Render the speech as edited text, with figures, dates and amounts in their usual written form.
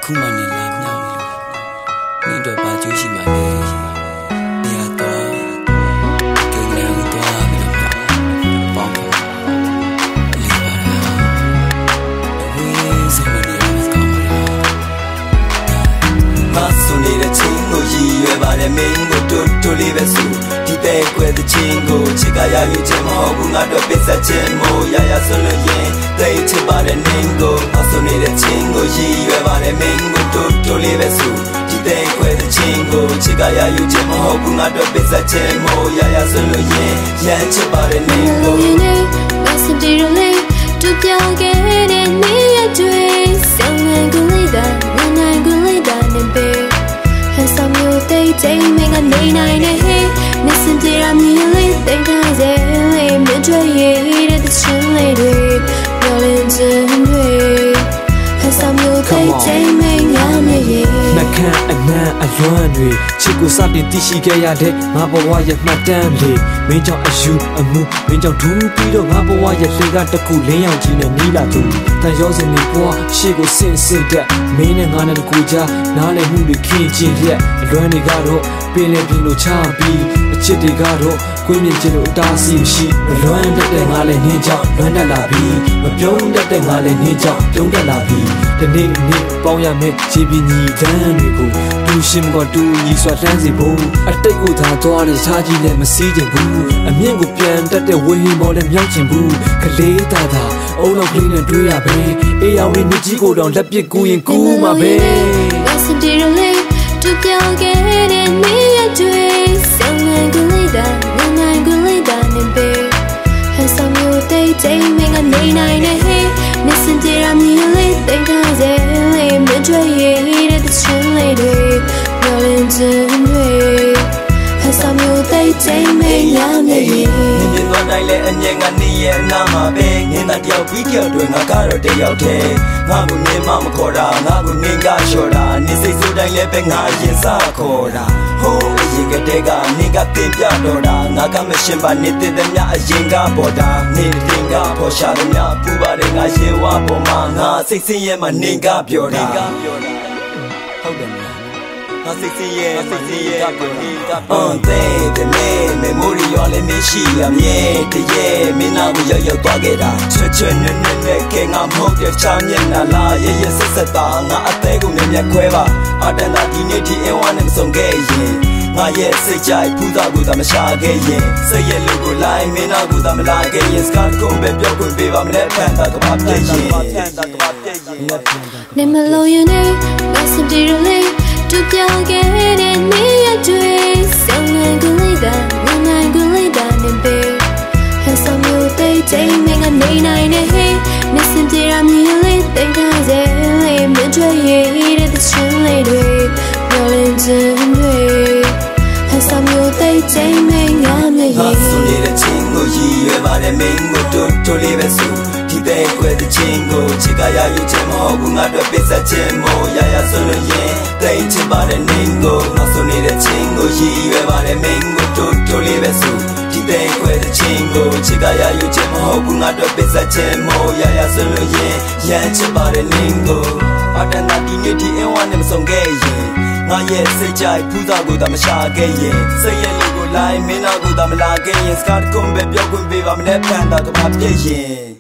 Kumani lamnya ni do ba chu shi ma le ya to ke nang to bi no pa pa li ba ra we so many years come ma so ni de chin ko yi yue ba le ming ko to li be su di be kwe de chin ko chi ka ya yu chen mo bu nga do pe sa chen mo ya so lo yin dai chi ba de ning ko ma so ni de chin ko yi yue ba le ming ko to li be su di be kwe de chin ko chi ka ya yu chen mo bu nga do pe sa chen mo ya so lo yin yan chi ba de ning ko ma so di ro le to pyo ge de ni ya twe sang ngang ko le da ngang ko le da ne be some you they make a nine hey listen to I'm really think I say me try it the chin lady rolling in way some you they make a me Nakan ana alwan we chiku sa tin ti shiခဲ့ရတဲ့ငါဘဝရဲ့မှတ်တမ်းလေးမင်းကြောင့်အယူအမှုမင်းကြောင့်ဒူးပြီးတော့ငါဘဝရဲ့လေကတခုလင်းရောက်ကြီးနဲ့နီးလာသူတန်ရောစင်နေဘဝရှေ့ကိုဆင့်ဆင့်တက်မင်းနဲ့ငါနဲ့တကူကြားနားလည်မှုတွေခင်းကျင်ရက်အလွမ်းတွေကတော့ပင်လေပြင်လို့ချပြီးအချစ်တွေကတော့ကွင်းမြင့်ချင်လို့အတားအဆီးရှိမလွမ်းတတ်တဲ့ငါလည်းနင်းကြောင့်လွမ်းတတ်လာပြီမပြုံးတတ်တဲ့ငါလည်းနင်းကြောင့်ပြုံးတတ်လာပြီဒီနေ့ပေါင်းရမယ့်ခြေပြညီတန်းတွေကိုတူရှင်ကတူညီစွာတန်းစီဖို့အတိတ်ကိုသာသွားတဲ့ရှားကြီးနဲ့မစည်းချင်ဘူးအမြင့်ကိုပြန်တက်တဲ့ဝင်းဟင်းပေါ်လည်းမြောက်ချင်ဘူးကလေးသားသာအုံလောက်ကလေးနဲ့တွေးရပဲအေးရဝင်းမြကြီးကိုတော့လက်ပစ်ကူးရင်ကူးမှာပဲစတီရလေးတူပြောင်းခဲ့တဲ့နေရတွေ့ဆောင်ငန်းကလေးတာငန်းကလေးတာနေပဲဟန်ဆောင်မျိုးတိတ်တိတ်မင်းကနေနိုင်နေဟဲ့ listen to I'm really think I say me try it the chin lady rolling in way hန်ဆောင်မျိုးတိတ်တိတ်မင်းရနေမြင်သွားနိုင်လေအငြင်းကနေရဲ့နာမှာပဲငင်းတာတယောက်ပြီးတယောက်တွေငါကတော့တယောက်တည်းငါကိုနေမခေါ်တာငါကိုနေကလျှော်တာနေစိတ်ဆိုးတိုင်းလည်းပဲငါရင်စားခေါ်တာဟိုးအရင်ကတည်းကနေကတင်ပြတော့တာငါကမရှင်းပါနေတဲ့တဲ့မြအရင်ကပေါ်တာနေတင်ကပေါ်ရှာတဲ့မြပူပါတယ်ငါရေဝါပေါ်မှာငါစိတ်ဆင်းရဲမှနေကပြောတာဟုတ်တယ်ငါစိတ်ဆင်းရဲကပြောတဲ့memory ရောလည်းမရှိရမြဲတည်းမင်းနာကိုရောက်သွားခဲ့တာချွတ်နဲ့ကဲငါမဟုတ်တဲ့ချမ်းမျက်နှာလားရရဆက်တာငါအသေးကိုမြက်ခွဲပါအတန်တာဒီနေ့ဒီအဝမ်းနဲ့မဆုံးခဲ့ရင်ငါရဲ့စိတ်ကြိုက်ဖူးသားကိုသာမရှာခဲ့ရင်စိတ်ရဲ့လူကိုလိုက်မင်းနာကိုသာမလာခဲ့ရင်စကားကုန်ပဲပြောခွင့်ပေးပါမလဲဖန်တာကဘာပြည့်ရင်နေမလို့ရနေမစတီရလေးတူပြောင်းခဲ့တဲ့နေရတွေ့ဆောင်ငန်းကလေးတာငန်းကလေးတာနေပဲဟန်ဆောင်မျိုးတိတ်တိတ်မင်းကနေနိုင်နေဟဲ့ listen to I'm really think I say me try it the chin lady rolling in wayဟန်ဆောင်မျိုးတိတ်တိတ်မင်းရနေဟန်ဆိုနေတဲ့ချင်းကိုရည်ရွယ်ပါတယ်မင်းကိုတိုးလေးပဲစုဒီပဲခွဲတဲ့ချင်းကိုချစ်ကရယူချင်မဟုတ်ဘူးငါတို့ပိတ်ဆက်ခြင်းမို့ရဆိုလို့ရင်တိတ်ချင်ပါတယ်နင်းကိုငါဆိုနေတဲ့ချင်းကိုရည်ရွယ်ပါတယ်မင်းကိုတိုးလေးပဲစုဒီပဲခွဲတဲ့ချင်းကိုချစ်ကရယူချင်မဟုတ်ဘူးငါတို့ပိတ်ဆက်ခြင်းမို့ရဆိုလို့ရင်ရမ်းချင်ပါတယ်နင်းကိုအတန်တာဒီနေ့ဒီအဝမ်းနဲ့မဆုံးခဲ့ရင်ငါရဲ့စိတ်ကြိုက်ဖူးသားကိုသာမရှာခဲ့ရင်စိတ်ရဲ့လူကိုလိုက်မင်းနာကိုသာမလာခဲ့ရင်စကားကုန်ပဲပြောခွင့်ပေးပါမလဲဖန်တာကဘာပြည့်ရင်